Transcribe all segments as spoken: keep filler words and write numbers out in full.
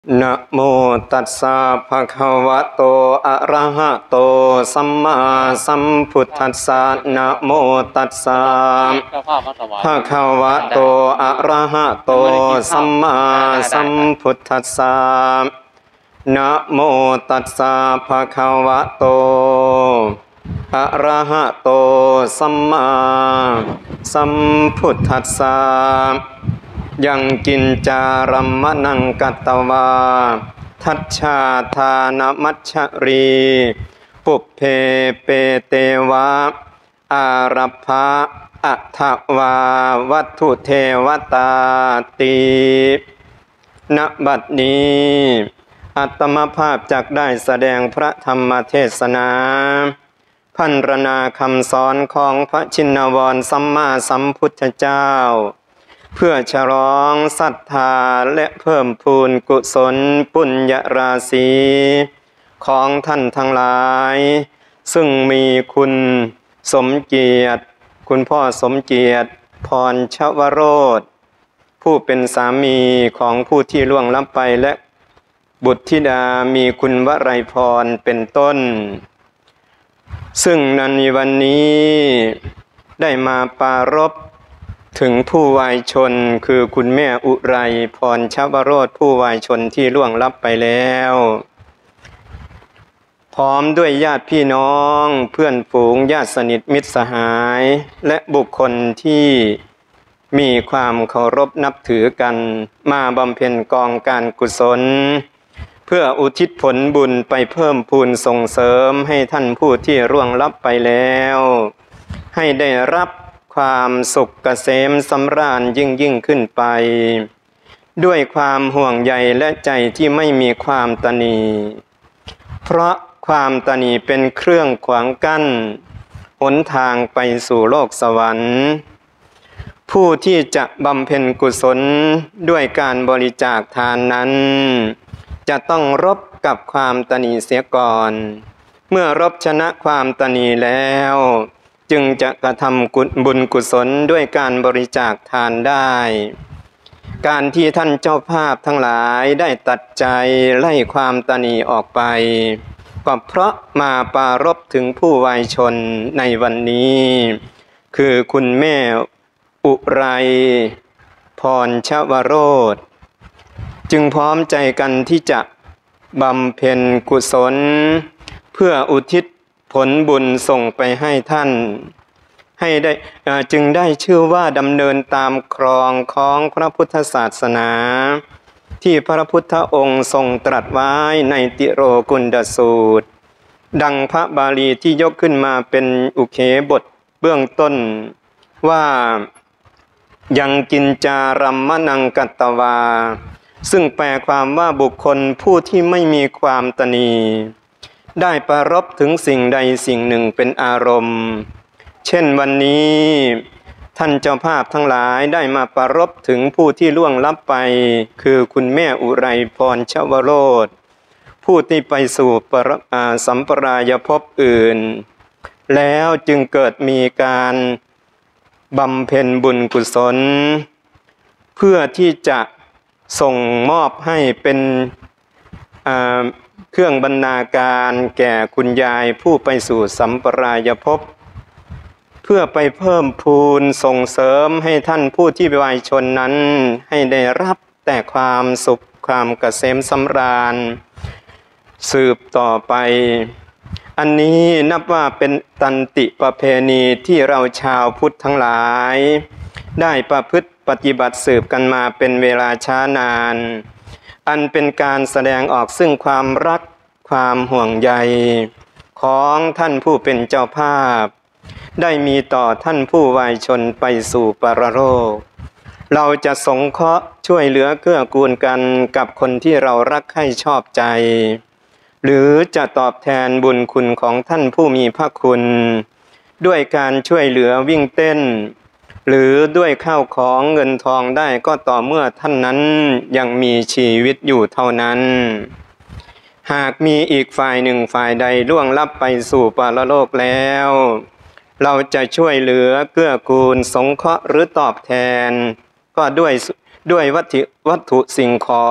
นะโมตัสสะภะคะวะโตอะระหะโตสัมมาสัมพุทธัสสะนะโมตัสสะภะคะวะโตอะระหะโตสัมมาสัมพุทธัสสะนะโมตัสสะภะคะวะโตอะระหะโตสัมมาสัมพุทธัสสะยังกินจารัมมนังกัตตวาทัชชาทานมัชชรีปุพเพเปเตวะอารัพภะอัฏฐวาวัตถุเทวตาติณบัดนี้อัตมภาพจักได้แสดงพระธรรมเทศนาพรรณนาคำสอนของพระชินวรสัมมาสัมพุทธเจ้าเพื่อฉลองศรัทธาและเพิ่มพูนกุศลปุญญราศีของท่านทั้งหลายซึ่งมีคุณสมเกียรติคุณพ่อสมเกียรติพรชวโรธผู้เป็นสามีของผู้ที่ล่วงลับไปและบุตรธิดามีคุณวรัยพรเป็นต้นซึ่งในวันนี้ได้มาปรารภถึงผู้วายชนคือคุณแม่อุไรพรชวโรธผู้วายชนที่ล่วงลับไปแล้วพร้อมด้วยญาติพี่น้องเพื่อนฝูงญาติสนิทมิตรสหายและบุคคลที่มีความเคารพนับถือกันมาบำเพ็ญกองการกุศลเพื่ออุทิศผลบุญไปเพิ่มพูนส่งเสริมให้ท่านผู้ที่ร่วงลับไปแล้วให้ได้รับความสุขเกษมสำราญยิ่งยิ่งขึ้นไปด้วยความห่วงใยและใจที่ไม่มีความตณีเพราะความตณีเป็นเครื่องขวางกั้นหนทางไปสู่โลกสวรรค์ผู้ที่จะบำเพ็ญกุศลด้วยการบริจาคทานนั้นจะต้องรบกับความตณีเสียก่อนเมื่อรบชนะความตณีแล้วจึงจะกระทำบุญกุศลด้วยการบริจาคทานได้การที่ท่านเจ้าภาพทั้งหลายได้ตัดใจไล่ความตณีออกไปก็เพราะมาปรารภถึงผู้วายชนในวันนี้คือคุณแม่อุไรพรชวโรธจึงพร้อมใจกันที่จะบำเพ็ญกุศลเพื่ออุทิศผลบุญส่งไปให้ท่านให้ได้จึงได้ชื่อว่าดำเนินตามครองของพระพุทธศาสนาที่พระพุทธองค์ทรงตรัสไว้ในติโรกุณฑสูตรดังพระบาลีที่ยกขึ้นมาเป็นอุเคบทเบื้องต้นว่ายังกินจารัมมนังกัตตวาซึ่งแปลความว่าบุคคลผู้ที่ไม่มีความตณีได้ปรารภถึงสิ่งใดสิ่งหนึ่งเป็นอารมณ์เช่นวันนี้ท่านเจ้าภาพทั้งหลายได้มาปรารภถึงผู้ที่ล่วงลับไปคือคุณแม่อุไรพรชวโรธผู้ที่ไปสู่ปรสัมปรายภพอื่นแล้วจึงเกิดมีการบำเพ็ญบุญกุศลเพื่อที่จะส่งมอบให้เป็นเครื่องบรรณาการแก่คุณยายผู้ไปสู่สัมปรายภพเพื่อไปเพิ่มพูนส่งเสริมให้ท่านผู้ที่วายชนนั้นให้ได้รับแต่ความสุขความเกษมสำราญสืบต่อไปอันนี้นับว่าเป็นตันติประเพณีที่เราชาวพุทธทั้งหลายได้ประพฤติปฏิบัติสืบกันมาเป็นเวลาช้านานอันเป็นการแสดงออกซึ่งความรักความห่วงใยของท่านผู้เป็นเจ้าภาพได้มีต่อท่านผู้วายชนไปสู่ปรโลกเราจะสงเคราะห์ช่วยเหลือเกื้อกูลกันกับคนที่เรารักใคร่ชอบใจหรือจะตอบแทนบุญคุณของท่านผู้มีพระคุณด้วยการช่วยเหลือวิ่งเต้นหรือด้วยข้าวของเงินทองได้ก็ต่อเมื่อท่านนั้นยังมีชีวิตอยู่เท่านั้นหากมีอีกฝ่ายหนึ่งฝ่ายใดล่วงลับไปสู่ปรโลกแล้วเราจะช่วยเหลือเกื้อกูลสงเคราะห์หรือตอบแทนก็ด้วยด้วยวัตถุวัตถุสิ่งของ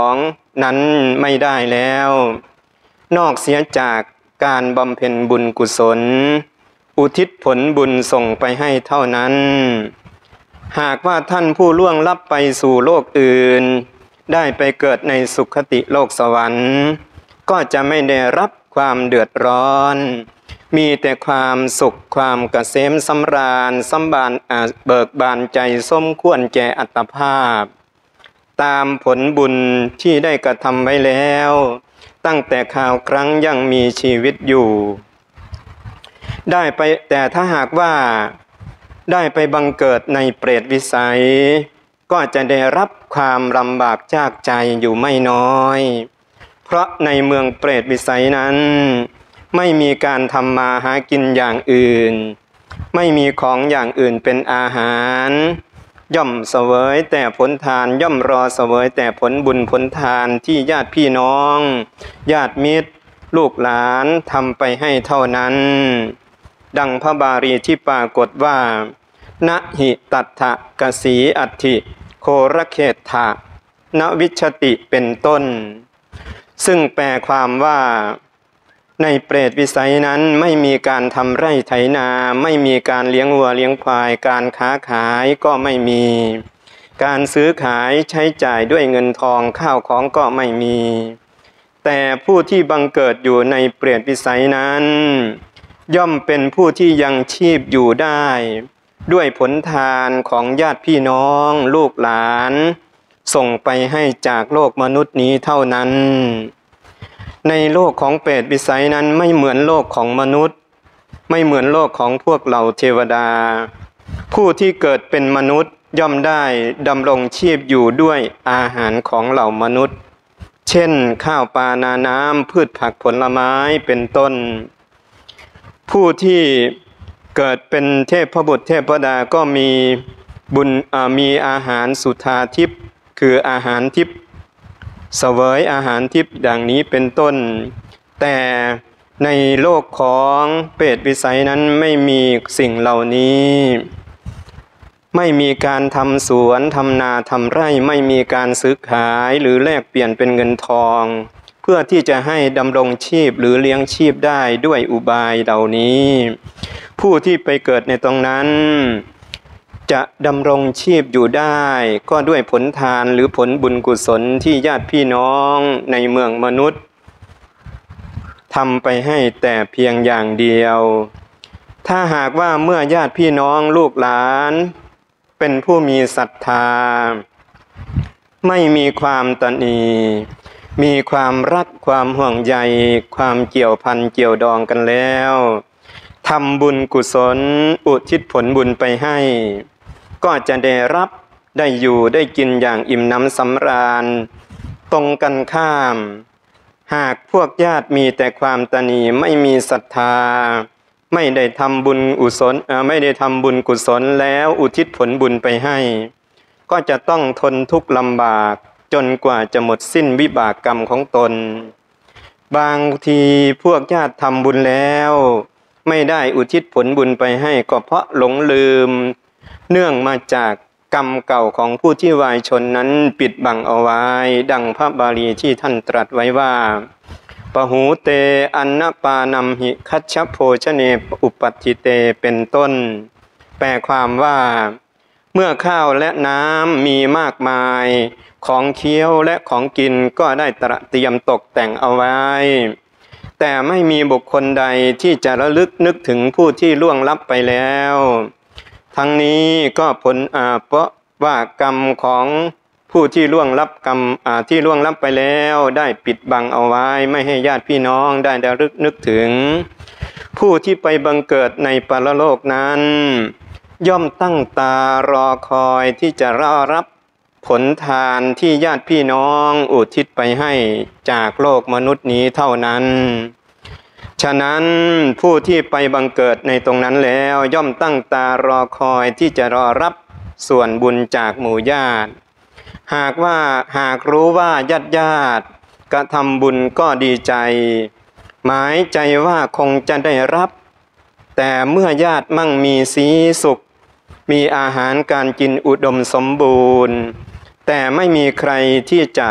นั้นไม่ได้แล้วนอกเสียจากการบำเพ็ญบุญกุศลอุทิศผลบุญส่งไปให้เท่านั้นหากว่าท่านผู้ล่วงลับไปสู่โลกอื่นได้ไปเกิดในสุคติโลกสวรรค์ก็จะไม่ได้รับความเดือดร้อนมีแต่ความสุขความเกษมสำราญสำบานเบิกบานใจสมควรแก่อัตภาพตามผลบุญที่ได้กระทำไว้แล้วตั้งแต่ข่าวครั้งยังมีชีวิตอยู่ได้ไปแต่ถ้าหากว่าได้ไปบังเกิดในเปรตวิสัยก็จะได้รับความลำบากจากใจอยู่ไม่น้อยเพราะในเมืองเปรตวิสัยนั้นไม่มีการทำมาหากินอย่างอื่นไม่มีของอย่างอื่นเป็นอาหารย่อมเสวยแต่ผลทานย่อมรอเสวยแต่ผลบุญผลทานที่ญาติพี่น้องญาติมิตรลูกหลานทำไปให้เท่านั้นดังพระบาลีที่ปรากฏว่านะหิตัทธะกสีอัตถิโครเขตถะนวิชติเป็นต้นซึ่งแปลความว่าในเปรตวิสัยนั้นไม่มีการทำไร่ไถนาไม่มีการเลี้ยงวัวเลี้ยงควายการค้าขายก็ไม่มีการซื้อขายใช้จ่ายด้วยเงินทองข้าวของก็ไม่มีแต่ผู้ที่บังเกิดอยู่ในเปรตวิสัยนั้นย่อมเป็นผู้ที่ยังชีพอยู่ได้ด้วยผลทานของญาติพี่น้องลูกหลานส่งไปให้จากโลกมนุษย์นี้เท่านั้นในโลกของเปรตวิสัยนั้นไม่เหมือนโลกของมนุษย์ไม่เหมือนโลกของพวกเหล่าเทวดาผู้ที่เกิดเป็นมนุษย์ย่อมได้ดำรงชีพอยู่ด้วยอาหารของเหล่ามนุษย์เช่นข้าวปลานาน้ำพืชผักผลไม้เป็นต้นผู้ที่เกิดเป็นเทพบุตรเทพธิดาก็มีบุญมีอาหารสุธาทิพย์คืออาหารทิพย์เสวยอาหารทิพย์ดังนี้เป็นต้นแต่ในโลกของเปรตวิสัยนั้นไม่มีสิ่งเหล่านี้ไม่มีการทำสวนทำนาทำไร่ไม่มีการซื้อขายหรือแลกเปลี่ยนเป็นเงินทองเพื่อที่จะให้ดำรงชีพหรือเลี้ยงชีพได้ด้วยอุบายเหล่านี้ผู้ที่ไปเกิดในตรงนั้นจะดำรงชีพอยู่ได้ก็ด้วยผลทานหรือผลบุญกุศลที่ญาติพี่น้องในเมืองมนุษย์ทำไปให้แต่เพียงอย่างเดียวถ้าหากว่าเมื่อญาติพี่น้องลูกหลานเป็นผู้มีศรัทธาไม่มีความตณีมีความรักความห่วงใยความเกี่ยวพันเกี่ยวดองกันแล้วทำบุญกุศลอุทิศผลบุญไปให้ก็จะได้รับได้อยู่ได้กินอย่างอิ่มน้ำสำราญตรงกันข้ามหากพวกญาติมีแต่ความตณีไม่มีศรัทธาไม่ได้ทำบุญอุศลไม่ได้ทำบุญกุศลแล้วอุทิศผลบุญไปให้ก็จะต้องทนทุกข์ลำบากจนกว่าจะหมดสิ้นวิบากกรรมของตนบางทีพวกญาติทำบุญแล้วไม่ได้อุทิศผลบุญไปให้ก็เพราะหลงลืมเนื่องมาจากกรรมเก่าของผู้ที่วายชนนั้นปิดบังเอาไว้ดังพระบาลีที่ท่านตรัสไว้ว่าปหูเตอันนปานัมหิคัจฉโภชเนอุปัฏฐิเตเป็นต้นแปลความว่าเมื่อข้าวและน้ำมีมากมายของเคี้ยวและของกินก็ได้ตระเตรียมตกแต่งเอาไว้แต่ไม่มีบุคคลใดที่จะระลึกนึกถึงผู้ที่ล่วงลับไปแล้วทั้งนี้ก็ผลอ่าเพราะว่ากรรมของผู้ที่ล่วงลับกรรมอ่าที่ล่วงลับไปแล้วได้ปิดบังเอาไว้ไม่ให้ญาติพี่น้องได้ระลึกนึกถึงผู้ที่ไปบังเกิดในปรโลกนั้นย่อมตั้งตารอคอยที่จะรอรับผลทานที่ญาติพี่น้องอุทิศไปให้จากโลกมนุษย์นี้เท่านั้นฉะนั้นผู้ที่ไปบังเกิดในตรงนั้นแล้วย่อมตั้งตารอคอยที่จะรอรับส่วนบุญจากหมู่ญาติหากว่าหากรู้ว่าญาติญาติกระทำบุญก็ดีใจหมายใจว่าคงจะได้รับแต่เมื่อญาติมั่งมีสีสุขมีอาหารการกินอุดมสมบูรณ์แต่ไม่มีใครที่จะ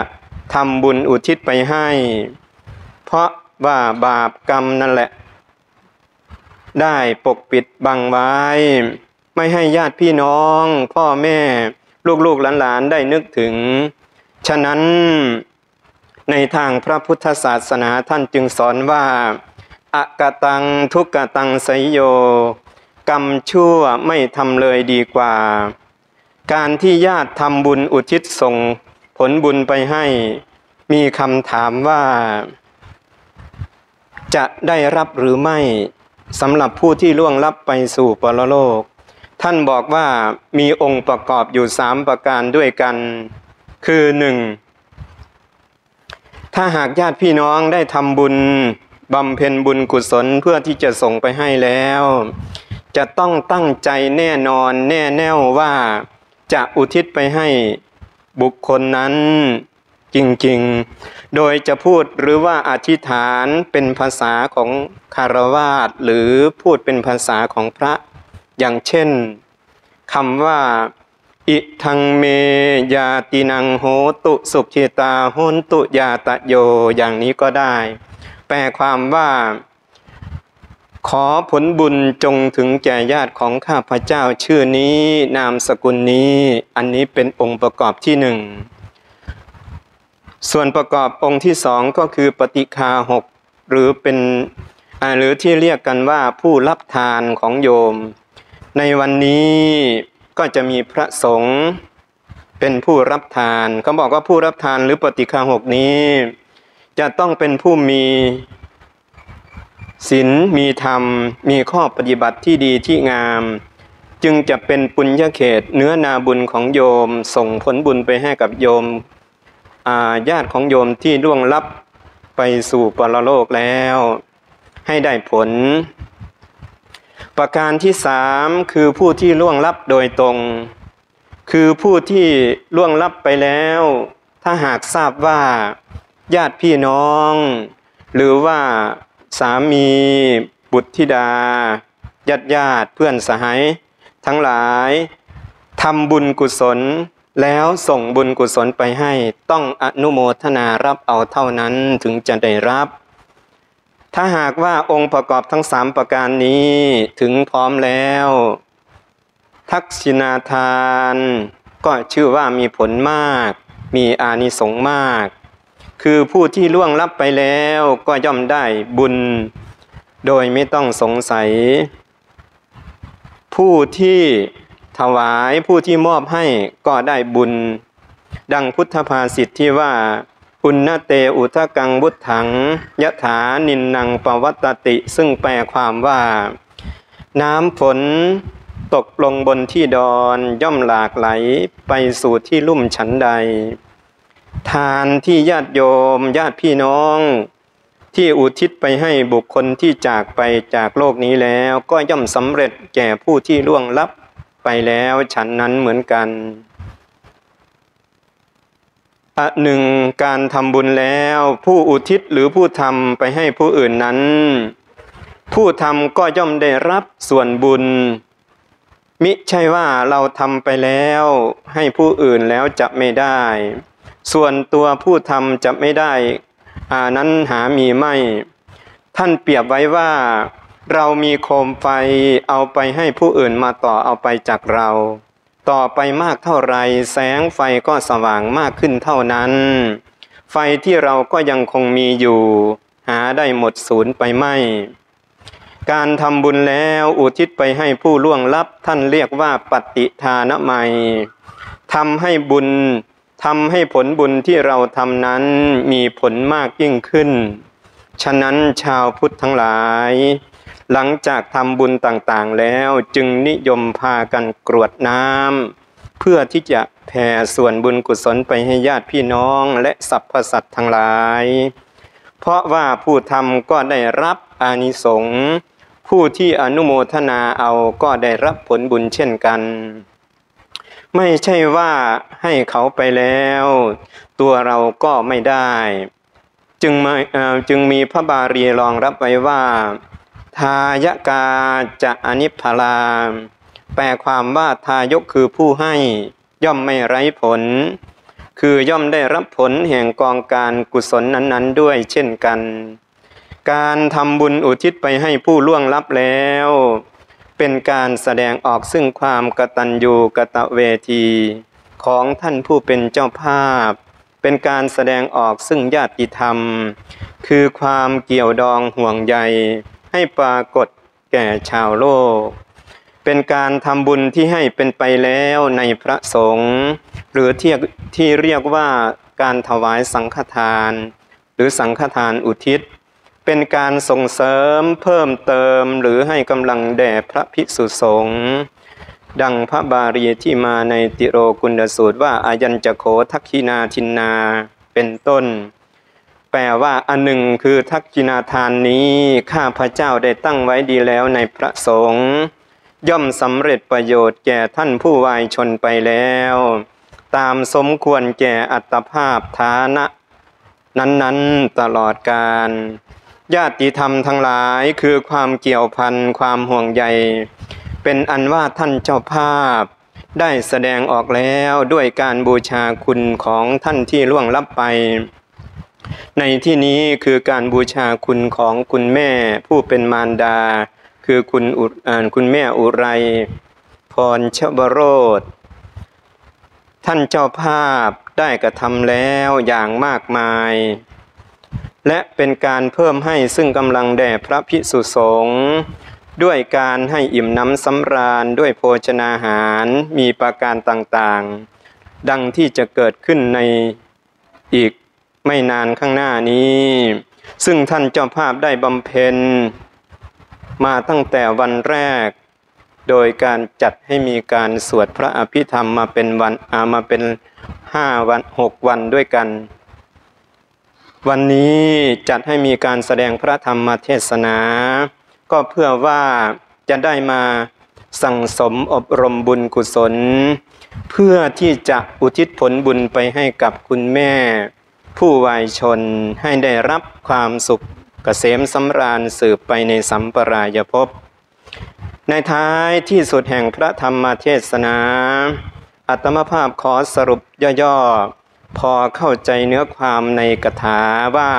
ทำบุญอุทิศไปให้เพราะว่าบาปกรรมนั่นแหละได้ปกปิดบังไว้ไม่ให้ญาติพี่น้องพ่อแม่ลูกๆหลานๆได้นึกถึงฉะนั้นในทางพระพุทธศาสนาท่านจึงสอนว่าอกตังทุกขตังไสยโยกรรมชั่วไม่ทำเลยดีกว่าการที่ญาติทำบุญอุทิศส่งผลบุญไปให้มีคำถามว่าจะได้รับหรือไม่สำหรับผู้ที่ล่วงลับไปสู่ปรโลกท่านบอกว่ามีองค์ประกอบอยู่สามประการด้วยกันคือหนึ่งถ้าหากญาติพี่น้องได้ทำบุญบำเพ็ญบุญกุศลเพื่อที่จะส่งไปให้แล้วจะต้องตั้งใจแน่นอนแน่แน่วว่าจะอุทิศไปให้บุคคลนั้นจริงๆโดยจะพูดหรือว่าอธิษฐานเป็นภาษาของคฤหัสถ์หรือพูดเป็นภาษาของพระอย่างเช่นคำว่าอิทังเมยาตินังโหตุสุขิตาโหนตุยาตะโยอย่างนี้ก็ได้แปลความว่าขอผลบุญจงถึงแก่ญาติของข้าพเจ้าชื่อนี้นามสกุลนี้อันนี้เป็นองค์ประกอบที่หนึ่งส่วนประกอบองค์ที่สองก็คือปฏิฆาหกหรือเป็นหรือที่เรียกกันว่าผู้รับทานของโยมในวันนี้ก็จะมีพระสงฆ์เป็นผู้รับทานเขาบอกว่าผู้รับทานหรือปฏิฆาหกนี้จะต้องเป็นผู้มีศีลมีธรรมมีข้อปฏิบัติที่ดีที่งามจึงจะเป็นปุญญเขตเนื้อนาบุญของโยมส่งผลบุญไปให้กับโยมญาติของโยมที่ล่วงลับไปสู่ปรโลกแล้วให้ได้ผลประการที่สามคือผู้ที่ล่วงลับโดยตรงคือผู้ที่ล่วงลับไปแล้วถ้าหากทราบว่าญาติพี่น้องหรือว่าสามีบุตรธิดาญาติญาติเพื่อนสหายทั้งหลายทำบุญกุศลแล้วส่งบุญกุศลไปให้ต้องอนุโมทนารับเอาเท่านั้นถึงจะได้รับถ้าหากว่าองค์ประกอบทั้งสามประการนี้ถึงพร้อมแล้วทักษิณาทานก็ชื่อว่ามีผลมากมีอานิสงส์มากคือผู้ที่ล่วงลับไปแล้วก็ย่อมได้บุญโดยไม่ต้องสงสัยผู้ที่ถวายผู้ที่มอบให้ก็ได้บุญดังพุทธภาษิตที่ว่าอุณณเตอุทกังวุฒังยถานินนังปวัตตติซึ่งแปลความว่าน้ำฝนตกลงบนที่ดอนย่อมหลากไหลไปสู่ที่ลุ่มฉันใดทานที่ญาติโยมญาติพี่น้องที่อุทิศไปให้บุคคลที่จากไปจากโลกนี้แล้วก็ย่อมสำเร็จแก่ผู้ที่ล่วงลับไปแล้วฉันนั้นเหมือนกันอันหนึ่งการทำบุญแล้วผู้อุทิศหรือผู้ทำไปให้ผู้อื่นนั้นผู้ทำก็ย่อมได้รับส่วนบุญมิใช่ว่าเราทำไปแล้วให้ผู้อื่นแล้วจะไม่ได้ส่วนตัวผู้ทำจะไม่ได้อานั้นหามีไม่ท่านเปรียบไว้ว่าเรามีโคมไฟเอาไปให้ผู้อื่นมาต่อเอาไปจากเราต่อไปมากเท่าไรแสงไฟก็สว่างมากขึ้นเท่านั้นไฟที่เราก็ยังคงมีอยู่หาได้หมดสูญไปไม่การทำบุญแล้วอุทิศไปให้ผู้ล่วงลับท่านเรียกว่าปฏิทานไมยทำให้บุญทำให้ผลบุญที่เราทำนั้นมีผลมากยิ่งขึ้นฉะนั้นชาวพุทธทั้งหลายหลังจากทำบุญต่างๆแล้วจึงนิยมพากันกรวดน้ำเพื่อที่จะแผ่ส่วนบุญกุศลไปให้ญาติพี่น้องและสรรพสัตว์ทั้งหลายเพราะว่าผู้ทำก็ได้รับอานิสงส์ผู้ที่อนุโมทนาเอาก็ได้รับผลบุญเช่นกันไม่ใช่ว่าให้เขาไปแล้วตัวเราก็ไม่ได้จึงมาจึงมีพระบาลีรองรับไว้ว่าทายกาจะอนิพพลาแปลความว่าทายกคือผู้ให้ย่อมไม่ไร้ผลคือย่อมได้รับผลแห่งกองการกุศลนั้นๆด้วยเช่นกันการทำบุญอุทิศไปให้ผู้ล่วงลับแล้วเป็นการแสดงออกซึ่งความกตัญญูกตเวทีของท่านผู้เป็นเจ้าภาพเป็นการแสดงออกซึ่งญาติธรรมคือความเกี่ยวดองห่วงใยให้ปรากฏแก่ชาวโลกเป็นการทำบุญที่ให้เป็นไปแล้วในพระสงฆ์หรือที่ที่เรียกว่าการถวายสังฆทานหรือสังฆทานอุทิศเป็นการส่งเสริมเพิ่มเติมหรือให้กำลังแด่พระภิกษุสงฆ์ดังพระบาลีที่มาในติโรกุณฑสูตรว่าอายัญจโขทักขินาทินนาเป็นต้นแปลว่าอันหนึ่งคือทักขินาทานนี้ข้าพเจ้าได้ตั้งไว้ดีแล้วในพระสงฆ์ย่อมสำเร็จประโยชน์แก่ท่านผู้วายชนไปแล้วตามสมควรแก่อัตภาพฐานะนั้นๆตลอดกาลญาติธรรมทั้งหลายคือความเกี่ยวพันความห่วงใยเป็นอันว่าท่านเจ้าภาพได้แสดงออกแล้วด้วยการบูชาคุณของท่านที่ล่วงลับไปในที่นี้คือการบูชาคุณของคุณแม่ผู้เป็นมารดาคือคุณอุคุณแม่อุไรพรชวโรธท่านเจ้าภาพได้กระทำแล้วอย่างมากมายและเป็นการเพิ่มให้ซึ่งกำลังแด่พระภิกษุสงฆ์ด้วยการให้อิ่มน้ำสำราญด้วยโภชนาหารมีประการต่างๆดังที่จะเกิดขึ้นในอีกไม่นานข้างหน้านี้ซึ่งท่านเจ้าภาพได้บำเพ็ญมาตั้งแต่วันแรกโดยการจัดให้มีการสวดพระอภิธรรมมาเป็นวันอามาเป็นห้าวันหกวันด้วยกันวันนี้จัดให้มีการแสดงพระธรรมเทศนาก็เพื่อว่าจะได้มาสั่งสมอบรมบุญกุศลเพื่อที่จะอุทิศผลบุญไปให้กับคุณแม่ผู้วายชนให้ได้รับความสุขเกษมสำราญสืบไปในสัมปรายภพในท้ายที่สุดแห่งพระธรรมเทศนาอาตมาภาพขอสรุปย่อๆพอเข้าใจเนื้อความในคาถาว่า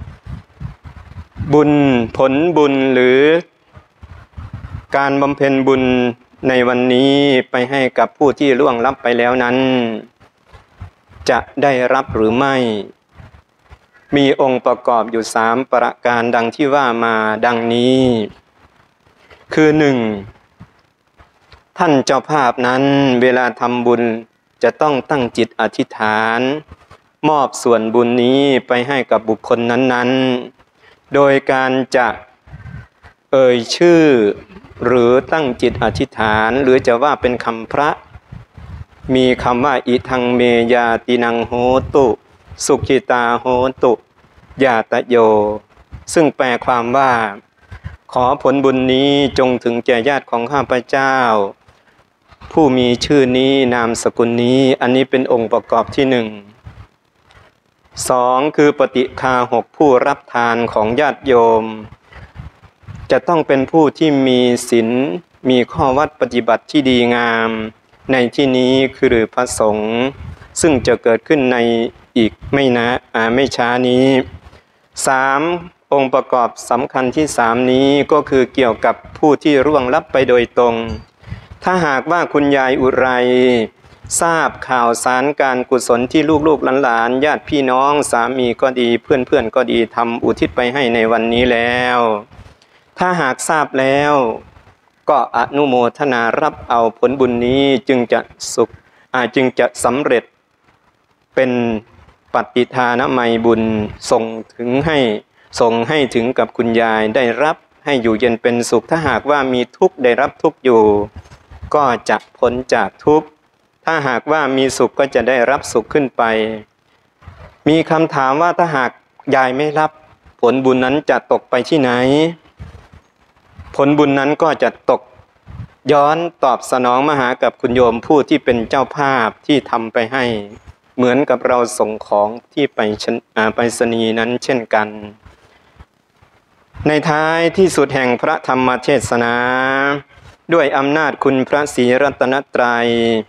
บุญผลบุญหรือการบำเพ็ญบุญในวันนี้ไปให้กับผู้ที่ล่วงลับไปแล้วนั้นจะได้รับหรือไม่มีองค์ประกอบอยู่สามประการดังที่ว่ามาดังนี้คือหนึ่งท่านเจ้าภาพนั้นเวลาทำบุญจะต้องตั้งจิตอธิษฐานมอบส่วนบุญนี้ไปให้กับบุคคลนั้นๆโดยการจะเอ่ยชื่อหรือตั้งจิตอธิษฐานหรือจะว่าเป็นคำพระมีคำว่าอิทังเมยาตินังโหตุสุขิตาโหตุยาตโยซึ่งแปลความว่าขอผลบุญนี้จงถึงแก่ญาติของข้าพเจ้าผู้มีชื่อนี้นามสกุลนี้อันนี้เป็นองค์ประกอบที่หนึ่งสองคือปฏิฆาหกผู้รับทานของญาติโยมจะต้องเป็นผู้ที่มีศีลมีข้อวัดปฏิบัติที่ดีงามในที่นี้คือพระสงฆ์ซึ่งจะเกิดขึ้นในอีกไม่นะอ่าไม่ช้านี้สามองค์ประกอบสำคัญที่สามนี้ก็คือเกี่ยวกับผู้ที่ร่วงลับไปโดยตรงถ้าหากว่าคุณยายอุไรทราบข่าวสารการกุศลที่ลูกๆหลานๆญาติพี่น้องสามีก็ดีเพื่อนๆก็ดีทำอุทิศไปให้ในวันนี้แล้วถ้าหากทราบแล้วก็อนุโมทนารับเอาผลบุญนี้จึงจะสุขอ่าจึงจะสำเร็จเป็นปฏิทานไมยบุญส่งถึงให้ส่งให้ถึงกับคุณยายได้รับให้อยู่เย็นเป็นสุขถ้าหากว่ามีทุกข์ได้รับทุกข์อยู่ก็จะพ้นจากทุกข์ถ้าหากว่ามีสุขก็จะได้รับสุขขึ้นไปมีคำถามว่าถ้าหากยายไม่รับผลบุญนั้นจะตกไปที่ไหนผลบุญนั้นก็จะตกย้อนตอบสนองมาหากับคุณโยมผู้ที่เป็นเจ้าภาพที่ทำไปให้เหมือนกับเราส่งของที่ไปไปรษณีย์นั้นเช่นกันในท้ายที่สุดแห่งพระธรรมเทศนาด้วยอำนาจคุณพระศรีรัตนตรัย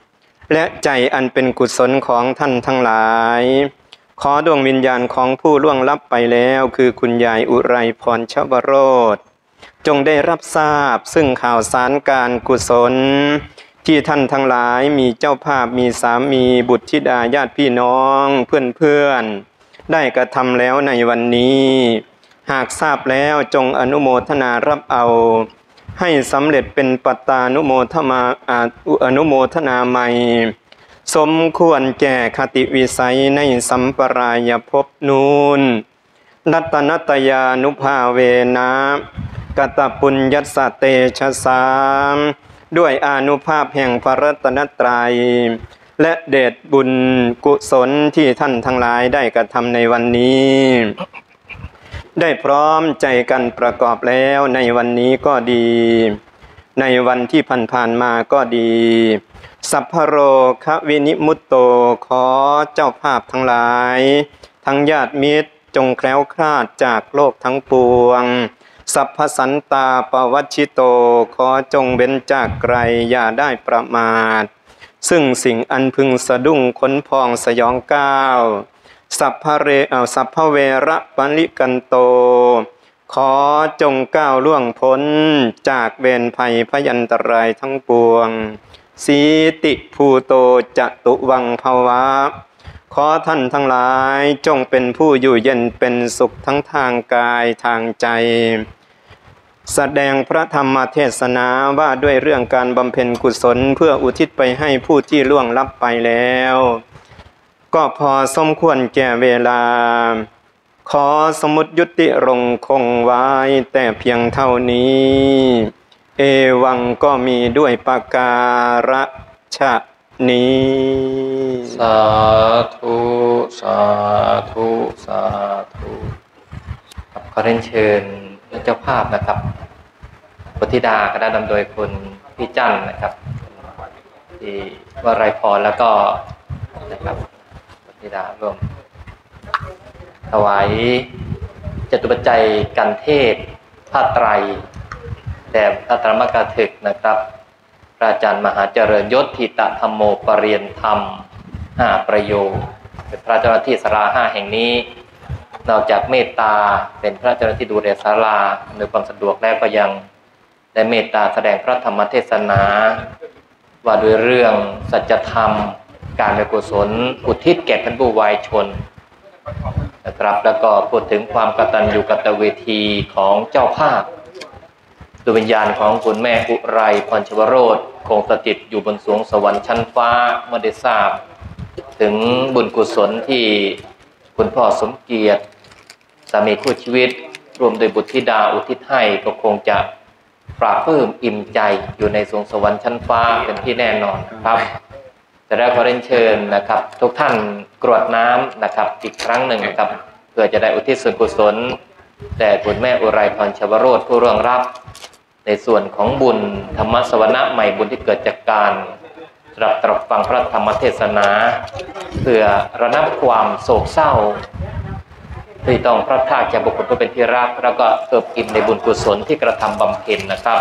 และใจอันเป็นกุศลของท่านทั้งหลายขอดวงวิญญาณของผู้ล่วงลับไปแล้วคือคุณยายอุไรพรชวโรธจงได้รับทราบซึ่งข่าวสารการกุศลที่ท่านทั้งหลายมีเจ้าภาพมีสามีบุตรธิดาญาติพี่น้องเพื่อนๆได้กระทำแล้วในวันนี้หากทราบแล้วจงอนุโมทนารับเอาให้สำเร็จเป็นปัตตานุโมทมาอนุโมทนาใหม่สมควรแก่คติวิสัยในสัมปรายภพนูนรัตนตยานุภาเวนะกตปุญญัสสะเตชะสามด้วยอานุภาพแห่งพระรัตนตรัยและเดชบุญกุศลที่ท่านทั้งหลายได้กระทำในวันนี้ได้พร้อมใจกันประกอบแล้วในวันนี้ก็ดีในวันที่ผ่านๆมาก็ดีสัพพโรคะวินิมุตโตขอเจ้าภาพทั้งหลายทั้งญาติมิตรจงแคล้วคลาดจากโลกทั้งปวงสัพพสันตาปวัชชิโตขอจงเว้นจากไกลอย่าได้ประมาทซึ่งสิ่งอันพึงสะดุ้งขนพองสยองก้าวสัพพเรเอาสัพพเวระปริกันโตขอจงก้าวล่วงพ้นจากเวรภัยพยันตรายทั้งปวงสีติภูโตจตุวังภวะขอท่านทั้งหลายจงเป็นผู้อยู่เย็นเป็นสุขทั้งทางกายทางใจแสดงพระธรรมเทศนาว่าด้วยเรื่องการบำเพ็ญกุศลเพื่ออุทิศไปให้ผู้ที่ล่วงลับไปแล้วก็พอสมควรแก่เวลาขอสมุติยุติรงคงไว้แต่เพียงเท่านี้เอวังก็มีด้วยปาการะชะนี้สาธุสาธุสาธุครับขอเรียนเชิญเจ้าภาพนะครับพุทธิดาคณะนำโดยคุณพี่จันนะครับที่วรัยพรแล้วก็นะครับพุทธิดาร่วมถวายจตุปัจจัยกันเทศผ้าไตรแต่พระตรมกถึกนะครับพระอาจารย์มหาเจริญยศทิตธรรมโมปรริยนธรรมห้าประโยคเป็นพระเจ้าหน้าที่ศาลาห้าแห่งนี้นอกจากเมตตาเป็นพระเจ้าหน้าที่ดูแลศาลาอำนวยความสะดวกแล้วก็ยังได้เมตตาแสดงพระธรรมเทศนาว่าด้วยเรื่องสัจธรรมการเป็นกุศลอุทิศแก่ท่านผู้วายชนนะครับแล้วก็พูดถึงความกตัญญูกตเวทีของเจ้าภาพดวงวิญญาณของคุณแม่อุไรพรชวโรธคงสถิตอยู่บนสวงสวรรค์ชั้นฟ้าเมื่อได้ทราบถึงบุญกุศลที่คุณพ่อสมเกียรติสามีคู่ชีวิตรวมโดยบุตรธิดาอุทิศให้ก็คงจะปราบปลื้มอิ่มใจอยู่ในสวงสวรรค์ชั้นฟ้าเป็นที่แน่นอนครับจะได้ขอเรียนเชิญนะครับทุกท่านกรวดน้ำนะครับอีกครั้งหนึ่งนะครับเพื่อจะได้อุทิศส่วนกุศลแด่คุณแม่อุไรพรชวโรธผู้ร่วงรับในส่วนของบุญธรรมสวนะใหม่บุญที่เกิดจากการตรับตรับฟังพระธรรมเทศนาเพื่อระงับความโศกเศร้าที่ต้องพระทากจากบุคคลผู้เป็นที่รักแล้วก็เอิบอิ่มในบุญกุศลที่กระทำบำเพ็ญนะครับ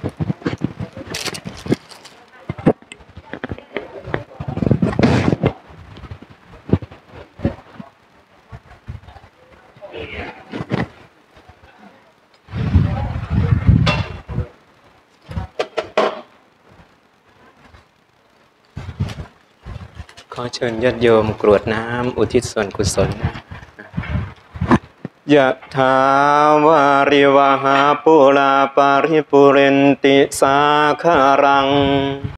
ขอเชิญญาติโยมกรวดน้ำอุทิศส่วนกุศลยะถาวาริวหาปุราปาริปุเรนติสาคารัง